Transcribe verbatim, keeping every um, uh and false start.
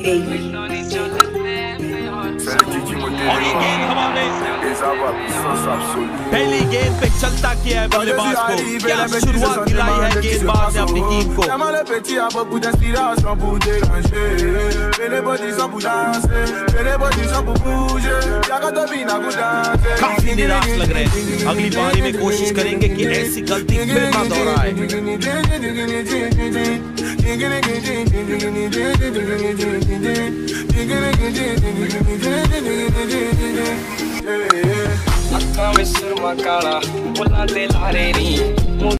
और ये गेंद हवा में, पहली गेंद पे चलता किया है बल्लेबाज को। क्या शुरुआत दिलाई है गेंदबाज ने अपनी टीम को। काफी निराश लग रहे हैं, अगली पारी में कोशिश करेंगे कि ऐसी गलती फिर ना दोहराए। अक्का में सुरमा काला, बुला दे लारे नी।